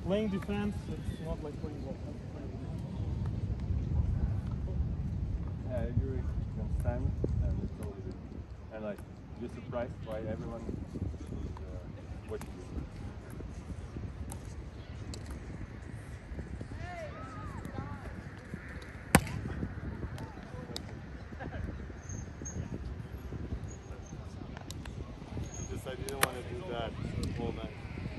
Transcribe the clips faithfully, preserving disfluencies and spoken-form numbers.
playing defense, it's not like playing ball. Yeah, you can stand and it's all good. And like, you're surprised why everyone is uh, watching you. Just I didn't want to do that all night.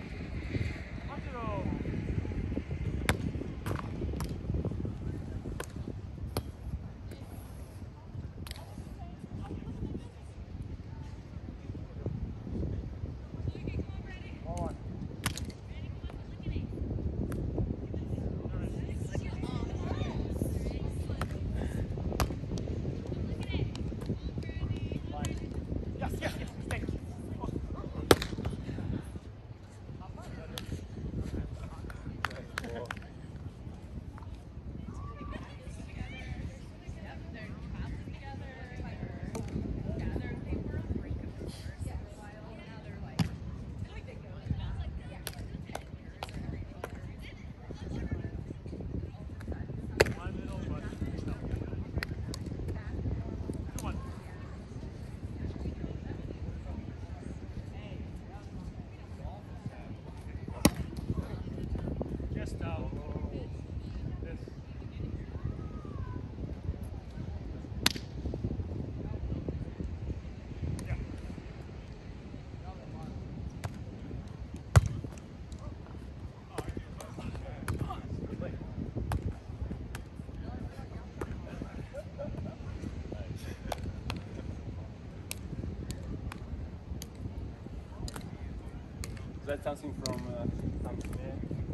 Is that something from uh, Amsterdam?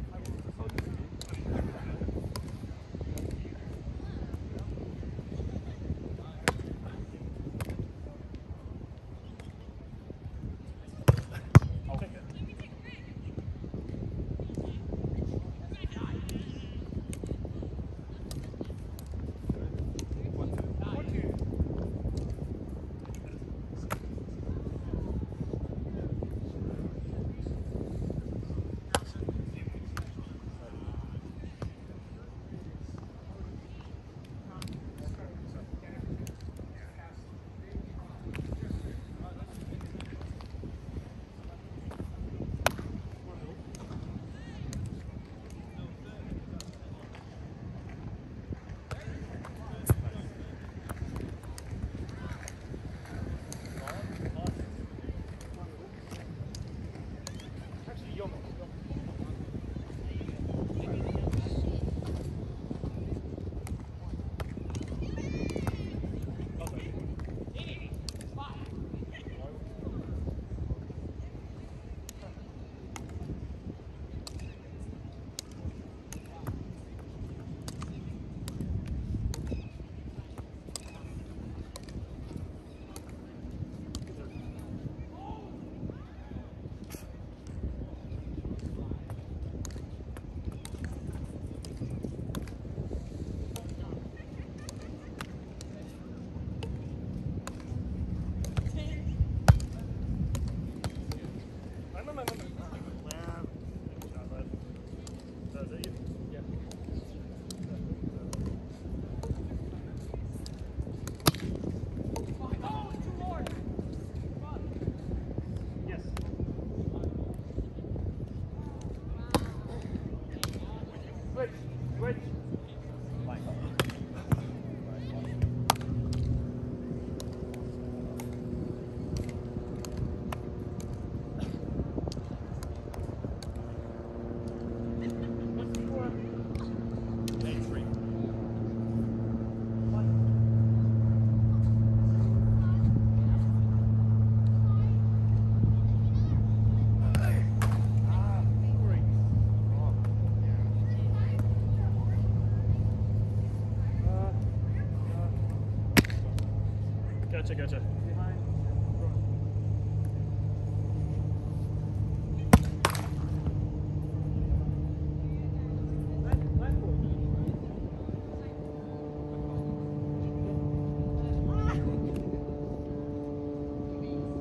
Gotcha, gotcha.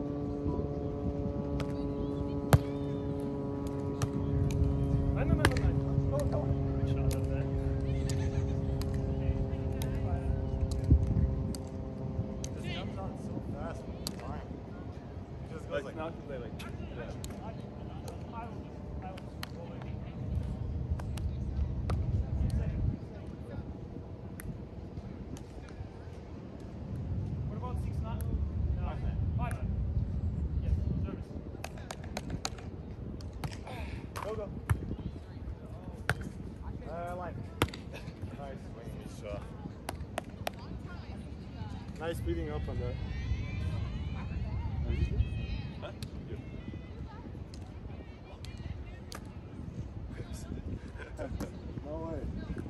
No, no, no, no. Go, go. Uh, line. Nice swing, shot. Nice speeding up on that. Huh? No way.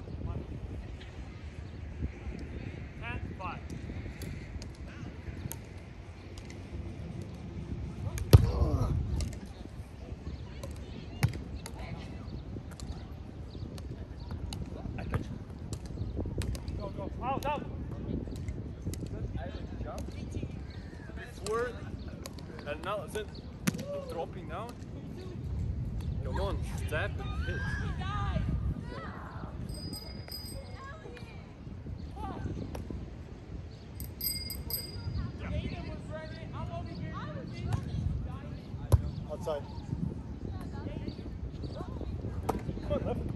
Ten, five. Go, go. Out, out. I jump before and now then dropping down. Come on, step and hit. Outside. Come on, left.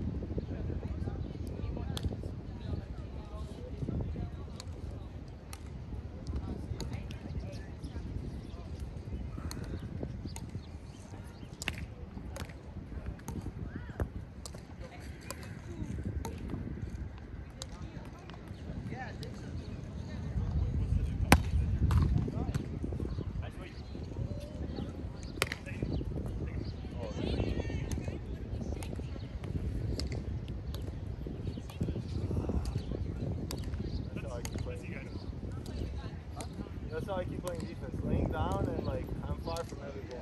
That's how I keep playing defense. Laying down and like I'm far from every ball.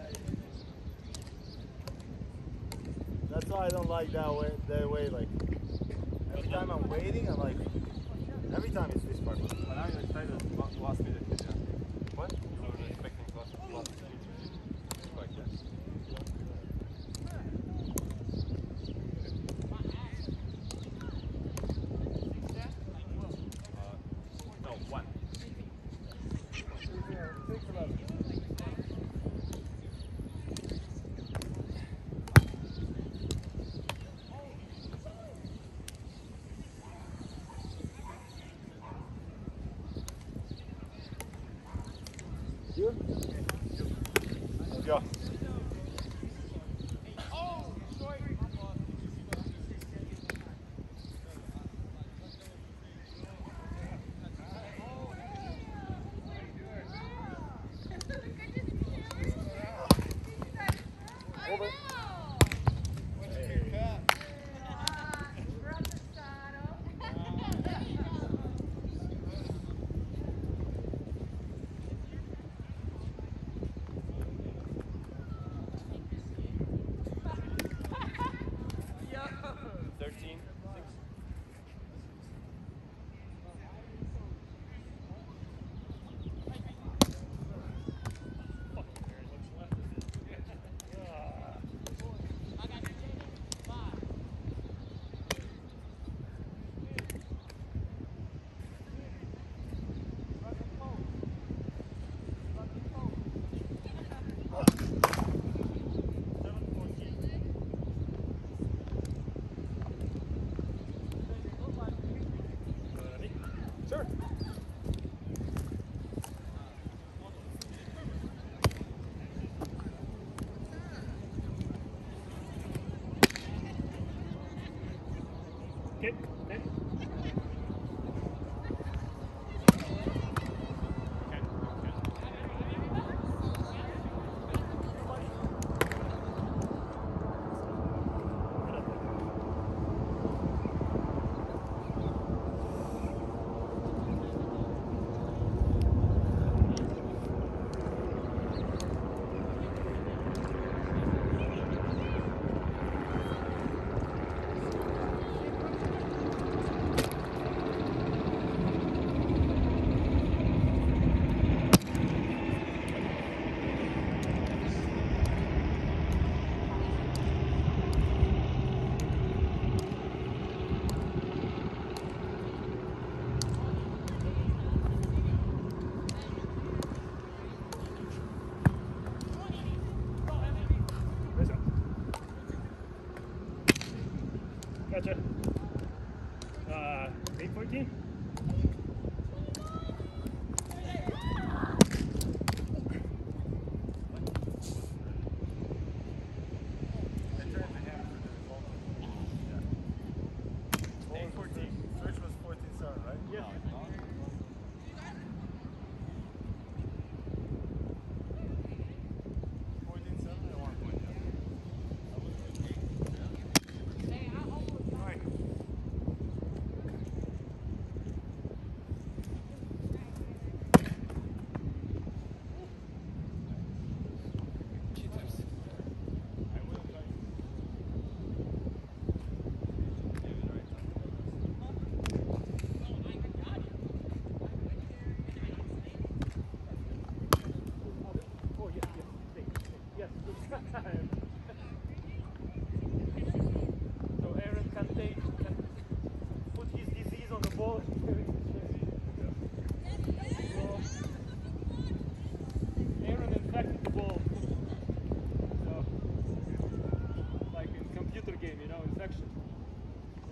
That's why I don't like that way. That way, like every time I'm waiting, I'm like every time it's this part. But now you excited last minute. Yeah. What? I was expecting last last minute. Like that. Uh, no, one. You? Let's go. Over. Thirteen. Sure. Okay, okay. Gotcha. Uh, eight fourteen?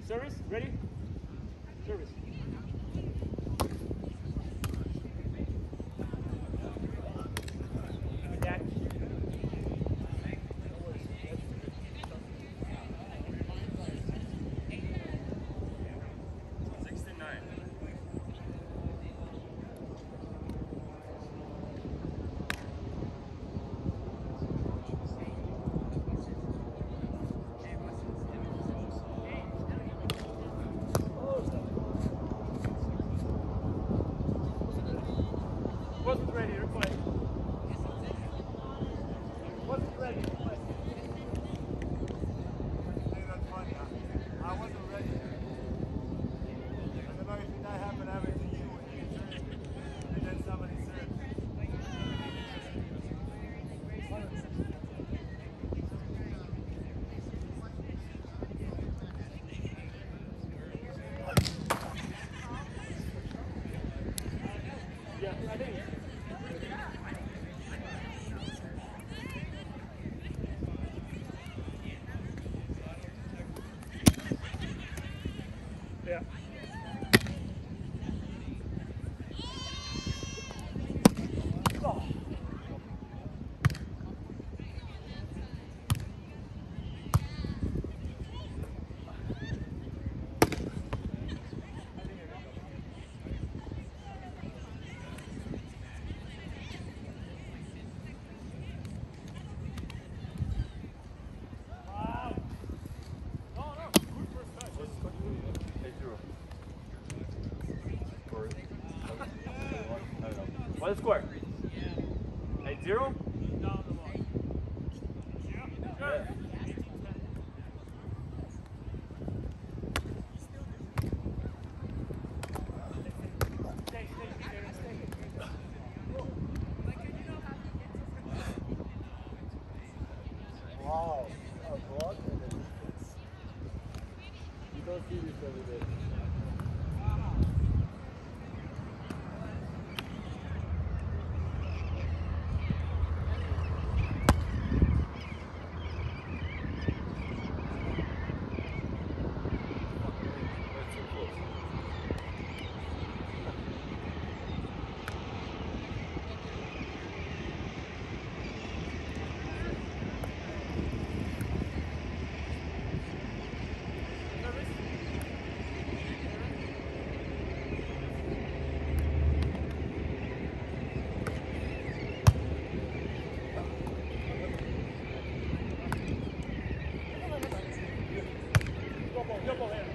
Service, ready? Service. Attack. sixty-nine. Wasn't ready to play. Wasn't ready to play. I think that's funny. I, I wasn't ready. I don't know if that happened ever to you when you served and then somebody served. Yeah, I think. Yeah. Oh. Wow. No, no. Good first touch. eight zero. Or, I don't know. What's the score? eight zero? Down the line. Yeah. Yeah. Stay, stay, stay, stay. Wow. A block and a defense. You don't see this every day. Double, double here.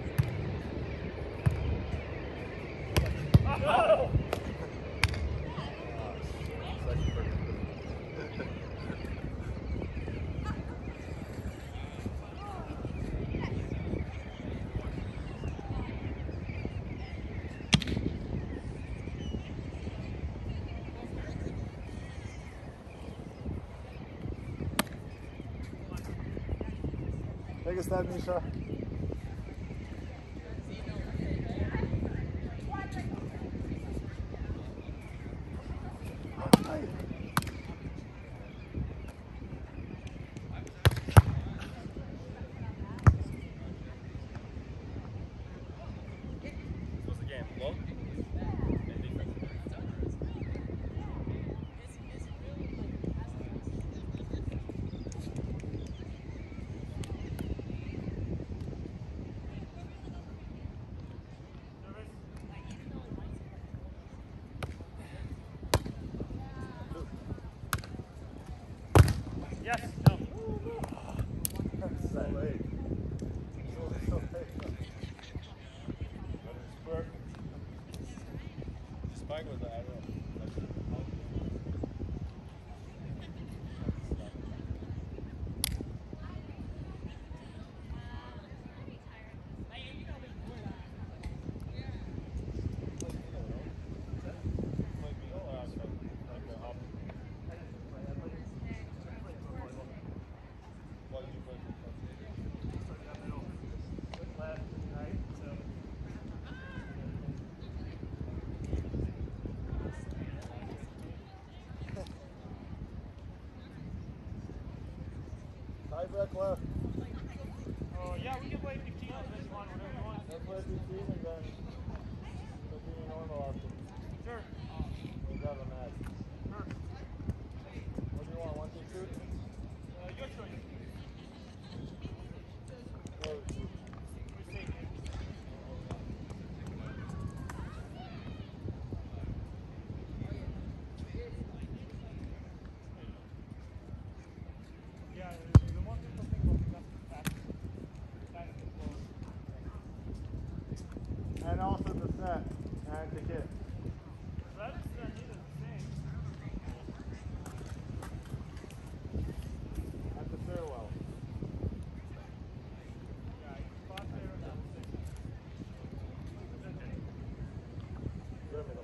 Oh! Take a step, Misha. What's the game? Long? And defense? Yes, no. So late. So, so late. Square. The spike was the arrow. Left, right, so. Tie back left. Oh, yeah. Yeah, we can play fifteen on this one, whatever you want. Let's play fifteen and then continue normal after. Sure. We'll have a match. Sure. What do you want? One, two, two? Uh, your choice. Or two? You say. Yeah, the, the more people think about the best fast, fast and slow. And also the set and the kit. That is uh, neither the same. And the stairwell. Yeah, you spot there and that's the same. Okay. Good middle.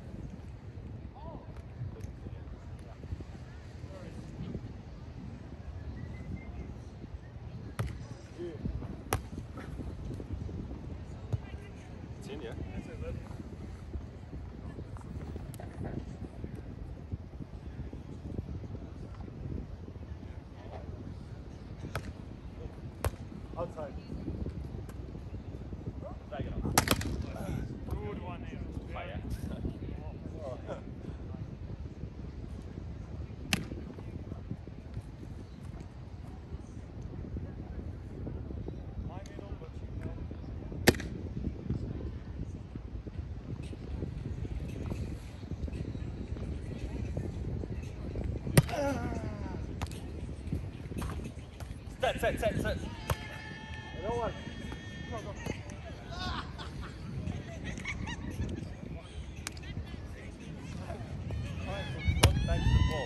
Two. It's in, yeah? That's it, bud. Outside. Good one there. Fire. Oh. My middle, but you know. Set, set, set, set. I don't want. Go, go. Front back to the ball.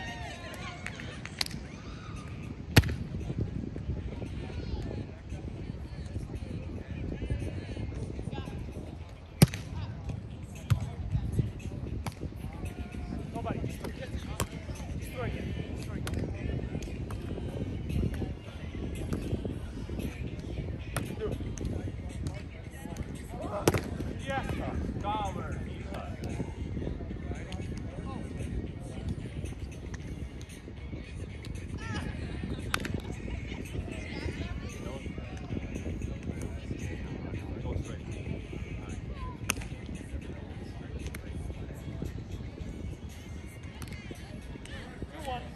Nobody. Destroy it. Destroy it. Yeah. Cover. Go straight. Two one.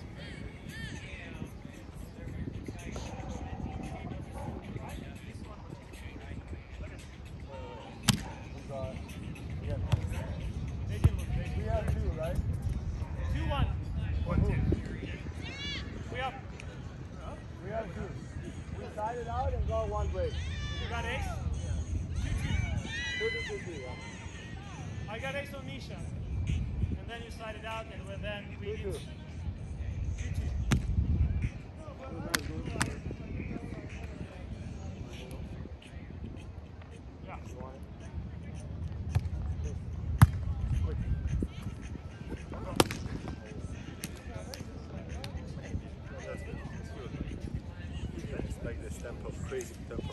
We got. Yeah. They can look. They We can have two, right? Two one. For who? We up. We have two. We side it out and go one break. You got ace? Two, two, two, two, yeah. I got ace on Nisha. And then you slide it out and well, then we Two, two. two two. Yeah. You want it? That's good. That's good. I just like this tempo, crazy tempo.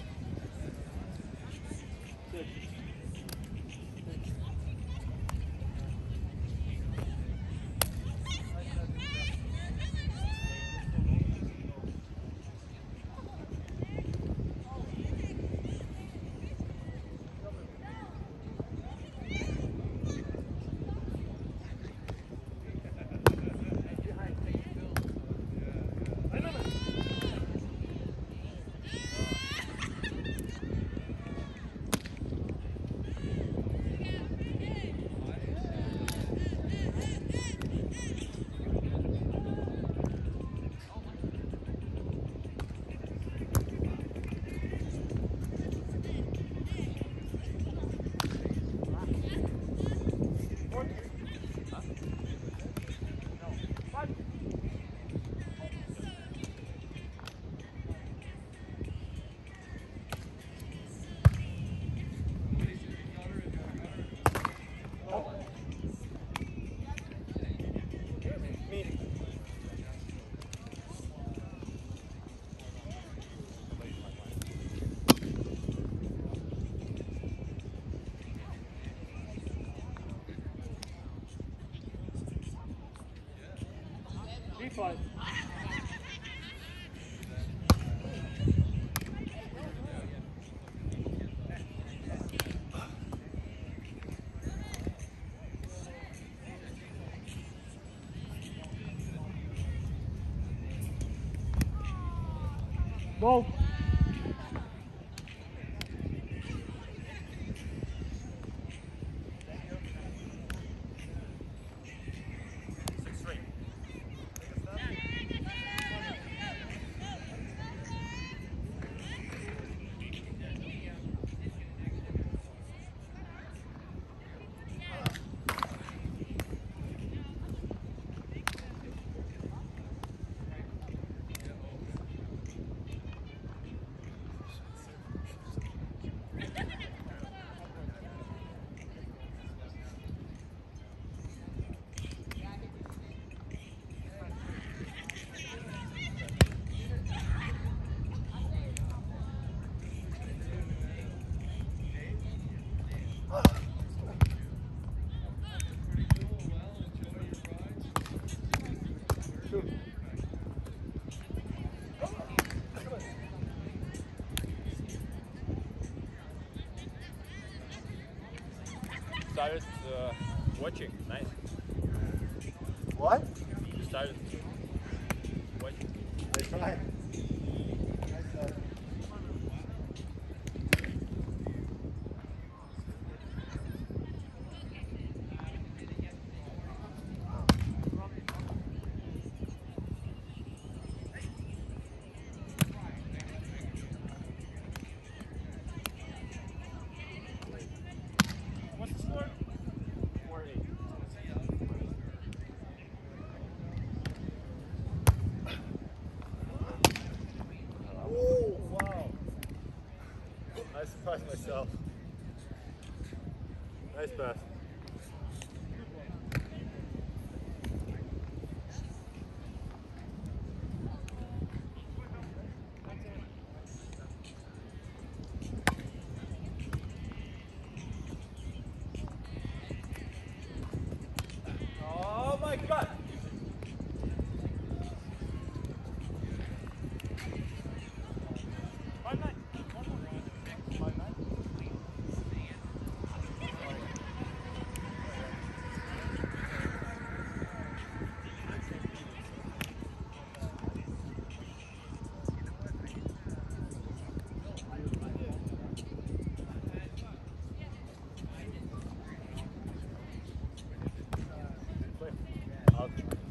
I know that. Goal. Started uh, watching. Nice. What? You started watching. They tried. What's the score? four eight. Oh, wow. I surprised myself. Nice pass. Oh my God! Five nine. One more. Five nine? Out.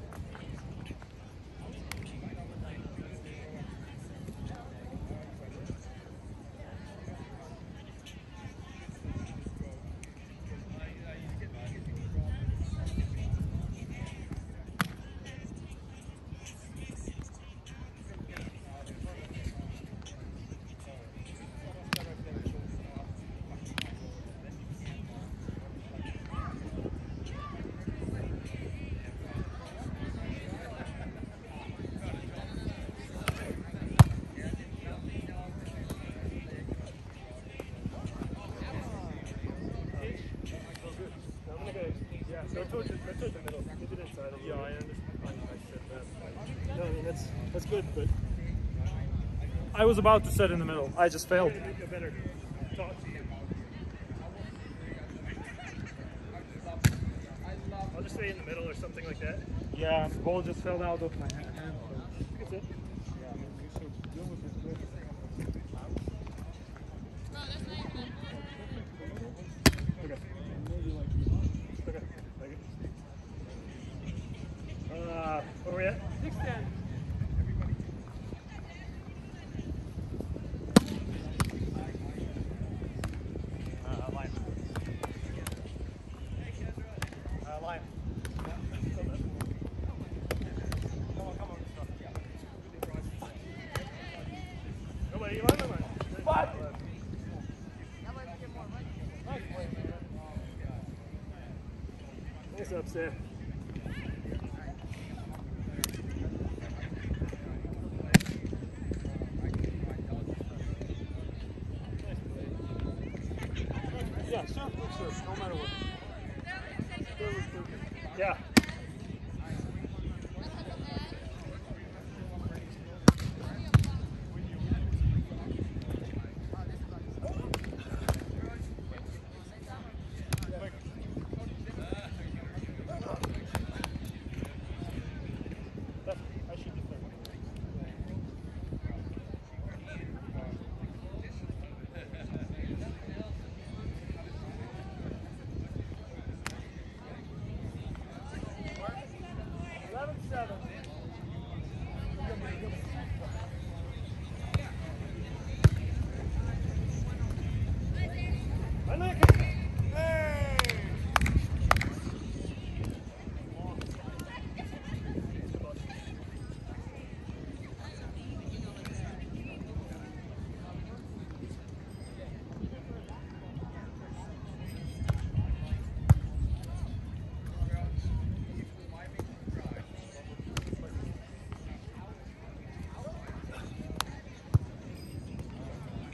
Yeah, go towards the, go towards the middle. Keep it inside. Yeah, I understand. I said that. No, I mean that's that's good, but I was about to set in the middle. I just failed. Better talk to you. I'll just stay in the middle or something like that. Yeah, the ball just fell out of my hand. That's it. Yeah, I mean, you should deal with it quick. Okay. Okay. Like it. Uh, where are we at? six ten. Uh, line. Uh, line. Come on, come on. Nobody, line, line, line. What? Nice upset. Yeah, serve, good serve, no matter what. Yeah. I should be fair.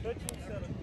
thirteen seven.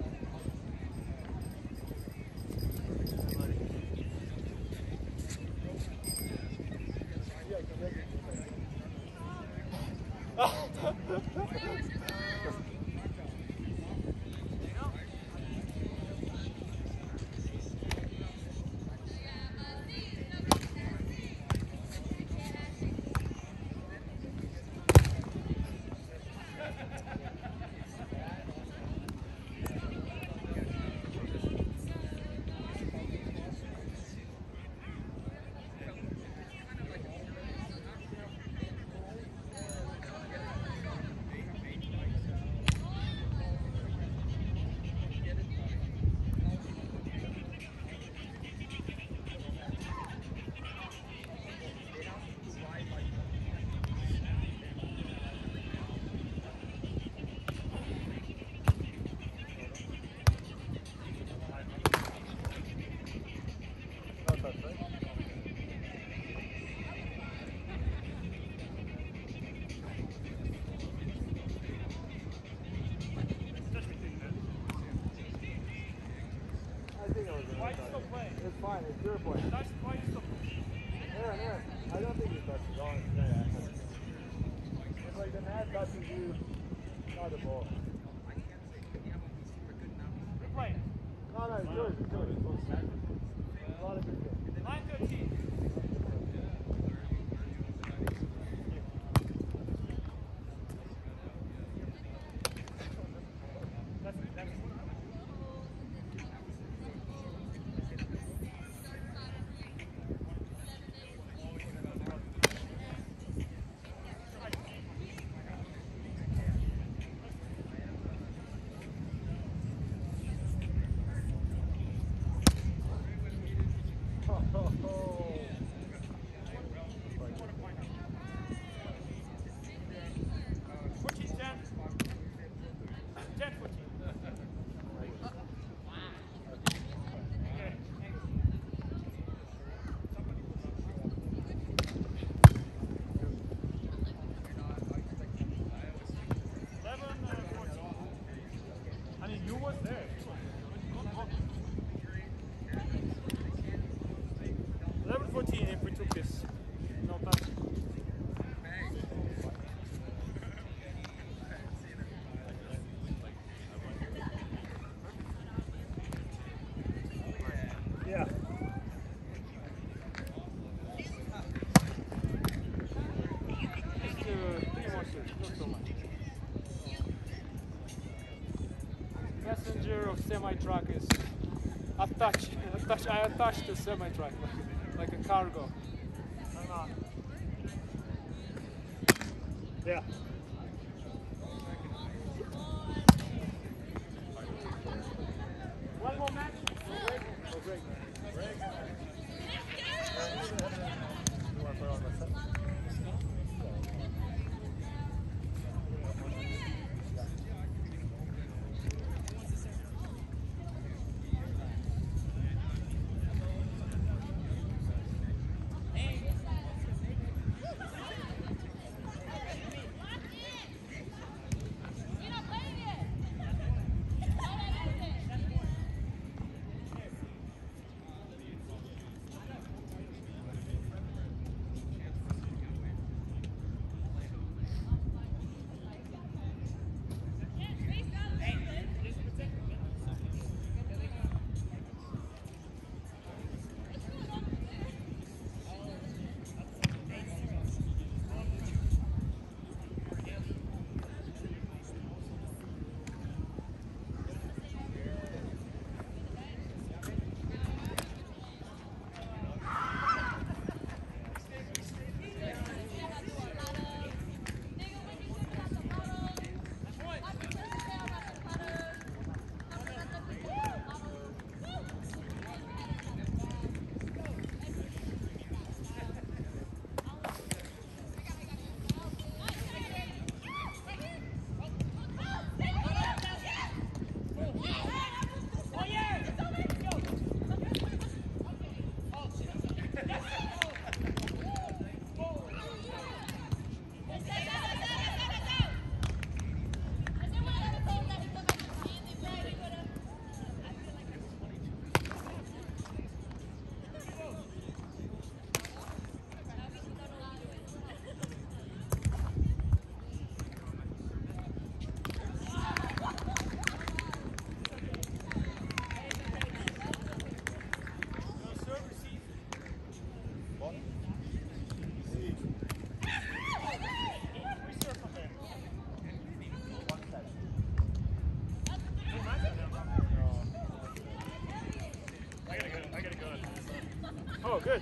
It's fine, it's your point. That's why you stop. Aaron, Aaron, I don't think he touches on. Yeah, it's like the net touches you, not the ball. Good play. No, no, it's yours, it's yours. A lot of good things. nine thirteen. eleven fourteen if we took this. No pass. Yeah. Just uh, three more shirts, not so much. Passenger of semi-truck is attached. attached I attached the semi-truck like, like a cargo. Yeah. One more match. No break. No break. Break. You want to put on the set? Oh, good.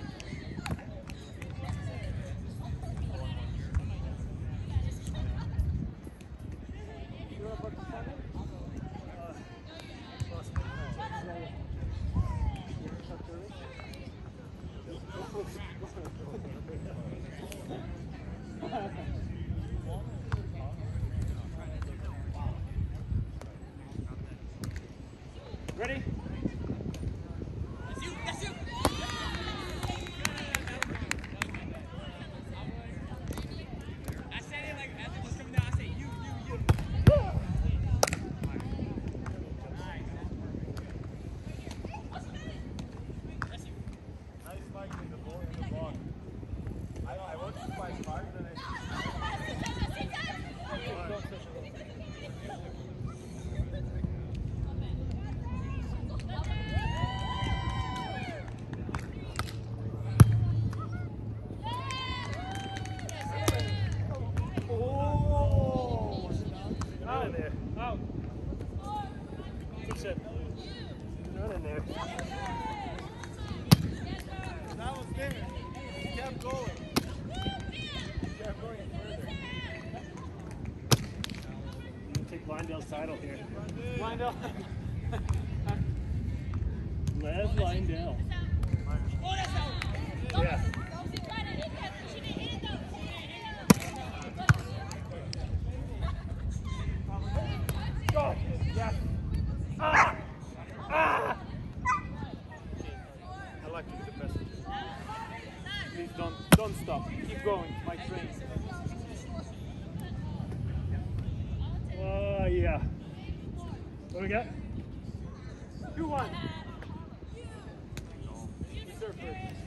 Ready? Nice spike in the ball in the block. I, I want to spike hard, then Oh! Out of there. Out. Good set. Not in there. that was different. He kept going. He kept going further. Take Lindell's title here. Lindell. Les Lindell. Yeah. Go! Yeah. Ah! Ah! I like to be the best. Please don't don't stop. Keep going, my train. Oh yeah. What do we got? Two one. Serve first.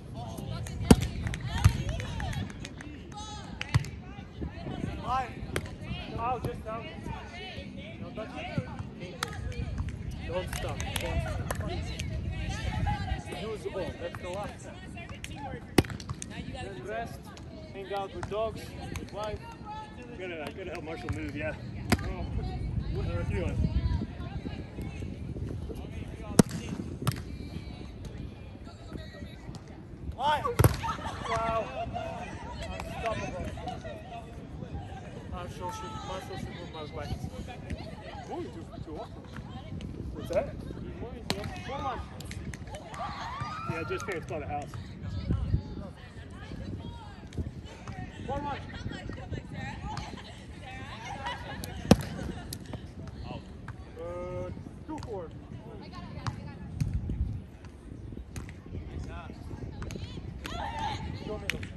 Five. Out, just out. No touch. Don't stop. Don't stop. Use the ball. That's the last step. Then rest. Hang out with dogs, with wife. Gotta, gotta help Marshall move, yeah. Oh, what are you doing? Five. Wow. Unstoppable. Marshall should, Marshall should move my wife. Oh, you too, too often. What's that? Come on. Yeah, just here, it's by the house. One one. Uh, two four. Show me them.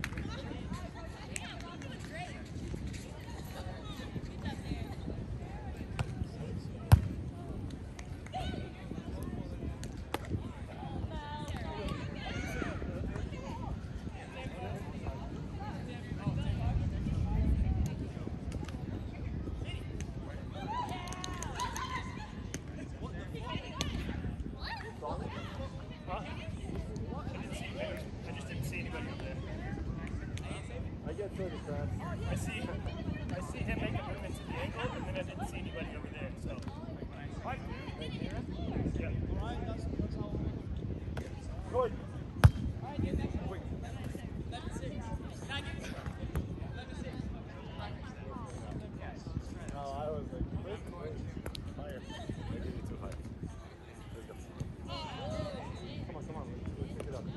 I get so depressed. I see, I see him make a movement to the ankle, and then I didn't see anybody over there. So, right, yeah. Good. No, I was like, wait, wait. Higher. I gave you too high. Let's go. Come on, come on. Let's, let's pick it up.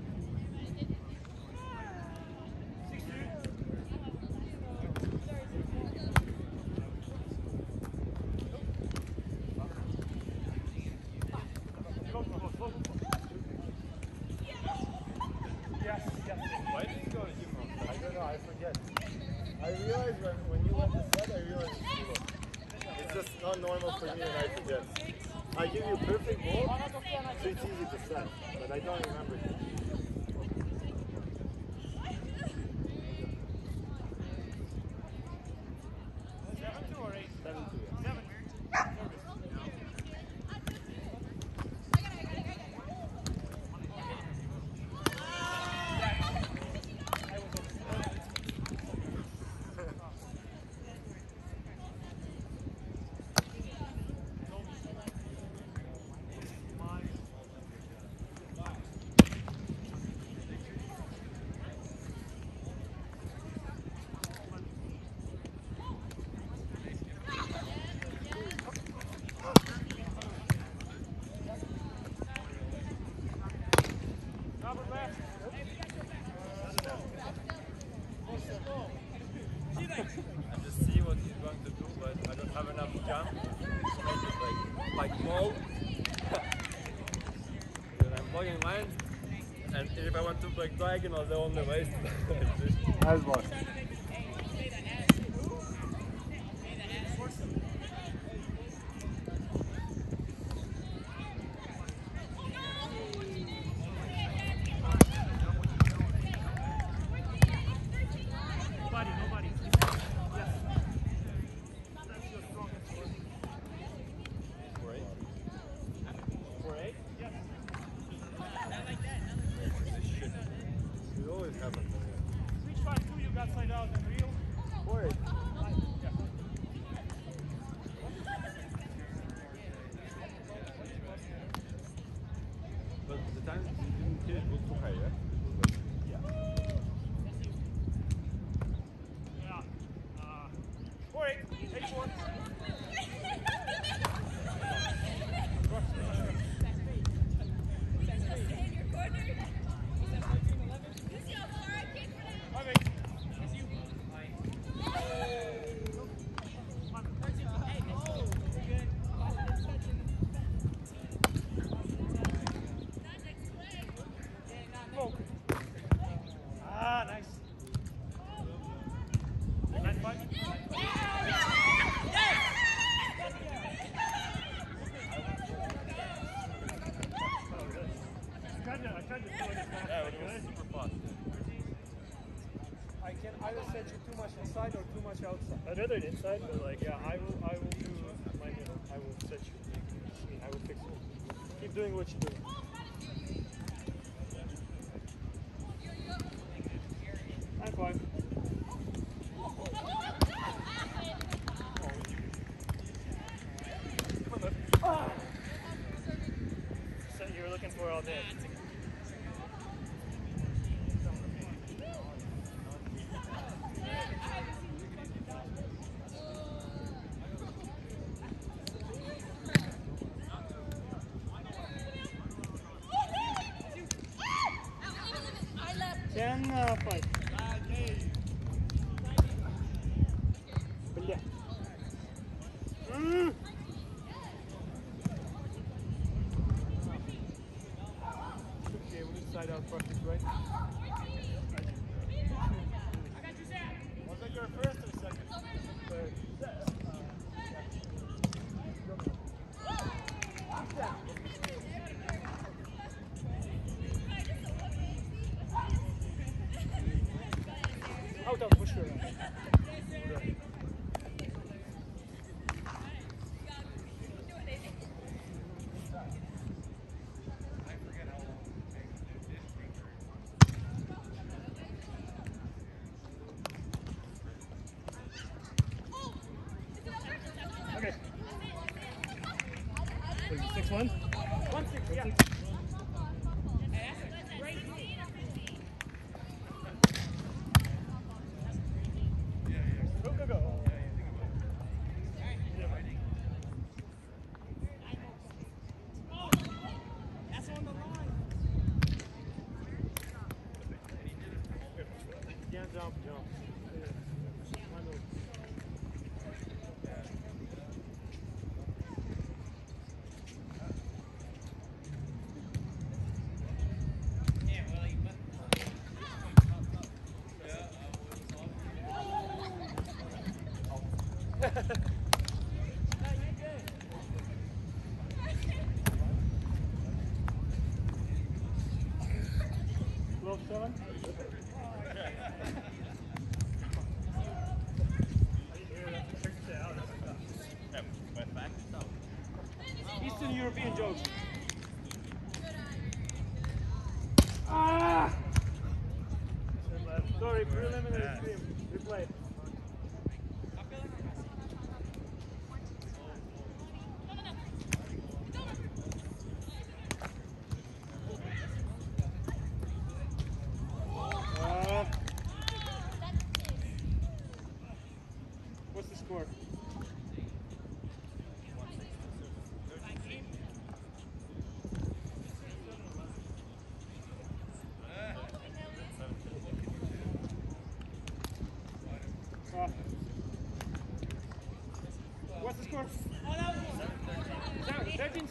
Yes, yes. Why did you go to give him I don't know, I forget. I realized when, when you went to set, I realized it's too low. It's just not normal for me and I forget. I give you perfect ball, so it's easy to set, but I don't remember it. Seven two or eight? Seven two, yeah. Seven. small. Then I'm blocking line. And if I want to break diagonal, the only way is to like this. Nice one. Nobody, nobody. Yes. That's your strongest one. Four eight. Four eight? Yes. You always have it. Switch five two, you got side out and real. Four eight. Yeah. But the time you didn't hit it was too high, right? Yeah. Yeah. Uh, four eight. Eight four. Ah, nice. Nine five. Kinda, I kinda feel like it's not Yeah, that it was good. super fast. I can either set you too much inside or too much outside. I'd rather inside, but like, yeah, I will, I will do my middle. I will set you. I mean, I will fix it. Keep doing what you're doing. Nine five. Ah. Set you were looking for all day. Ten uh, five. Бля. Mm. Okay, we need side out perfect, right? Was it your first or second? Third. Out, out, push her around. Okay. Six one? One six, yeah. Go, go, go. Yeah, jump, jump. twelve seven. Eastern European jokes. Ah! Sorry, preliminary stream. Replay. Uh, what's the score?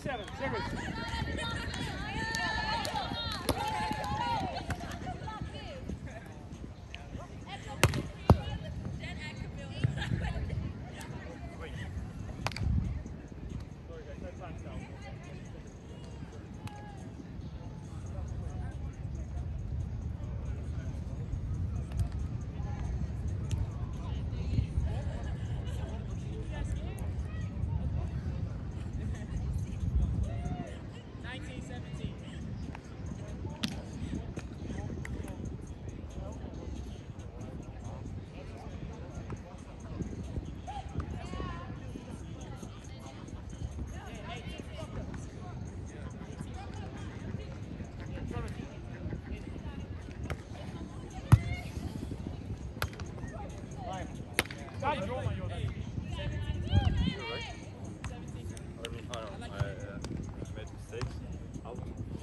seven. Serious. You're right. I mean, I don't know. I uh, made mistakes. Out.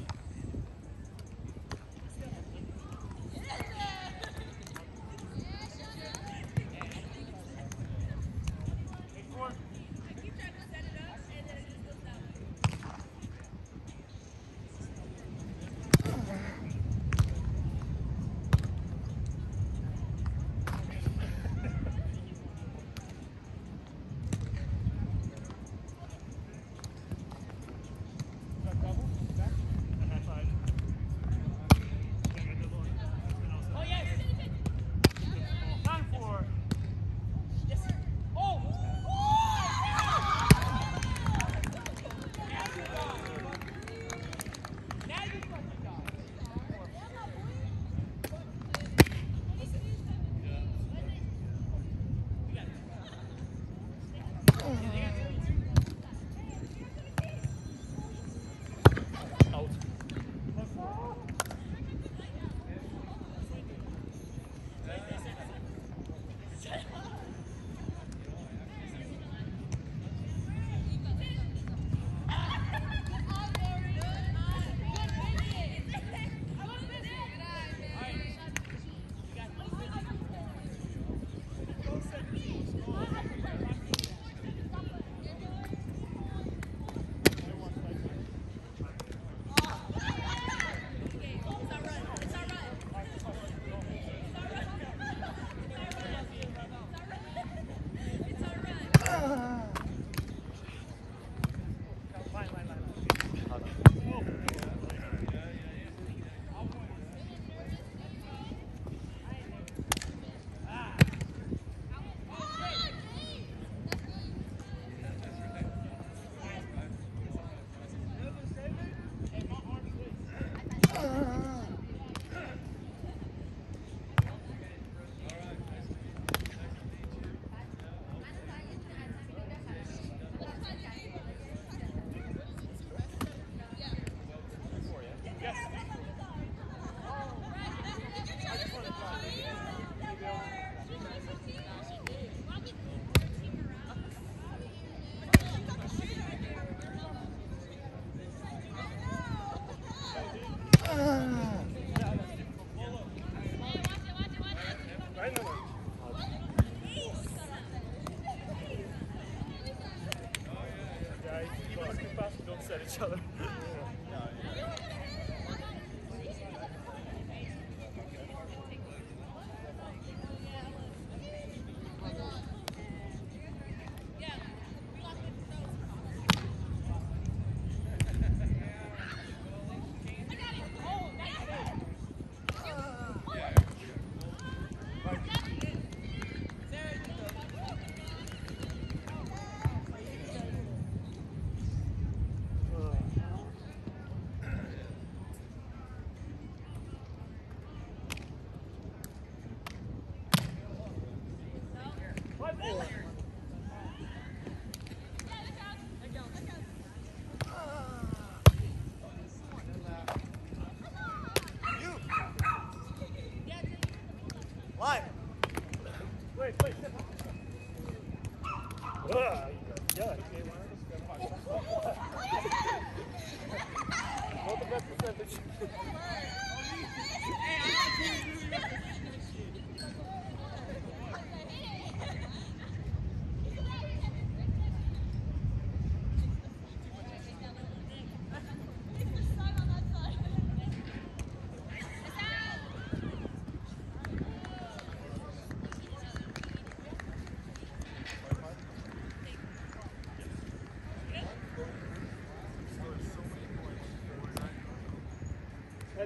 At each other.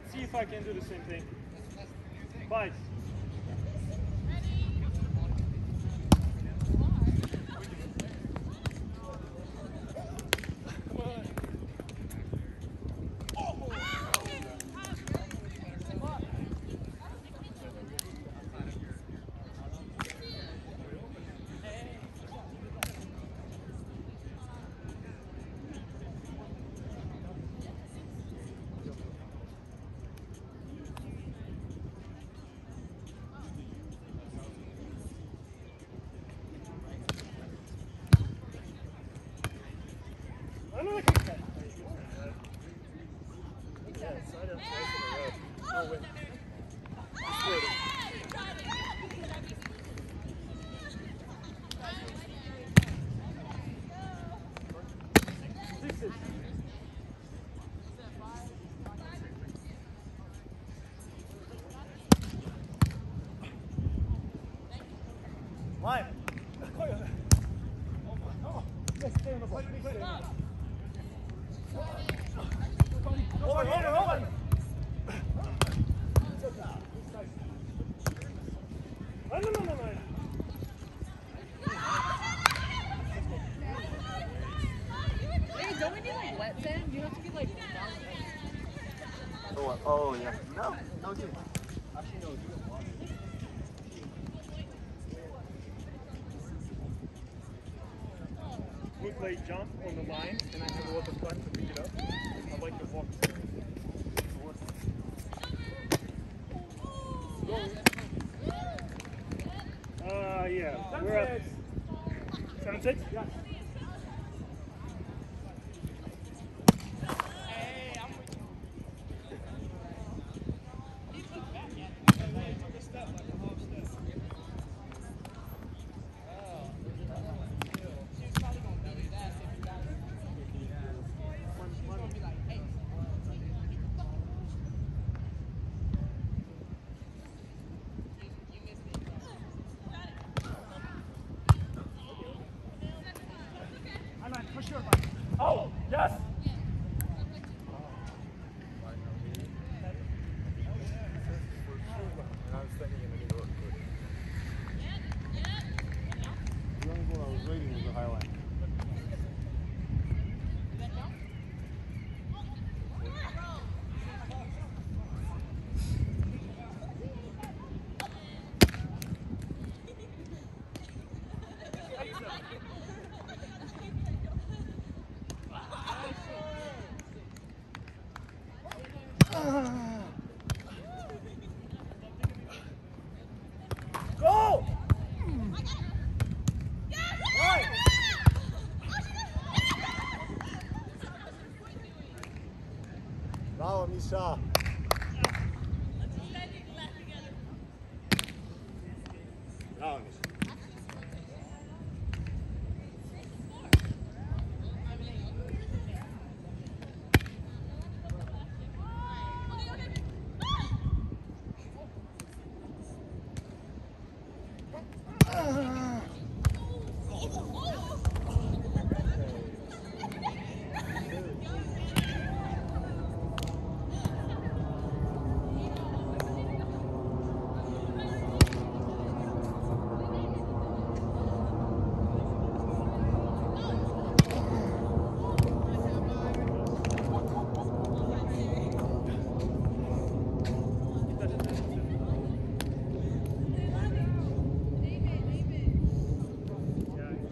Let's see if I can do the same thing. Fight. Another kick back. Yeah, side up, twice in a row. No win. Scored it. Sixes. Line. Oh, let's stay on the ball. Stay on the ball. Over, over, over! No, no, no, no. Hey, don't we need like wet sand? You have to be like. Oh, oh yeah. No, no, dude. Actually, no, dude. We play jump on the line, and I have a lot of fun to pick it up. I like to walk. Uh, yeah. We're up. Seven six? Yeah. Oh, yes! I was thinking in the New York. The only one I was reading was the highlight. Go! Bravo, Misha. Bravo, Misha.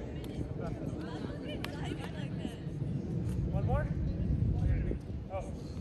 One more? Oh.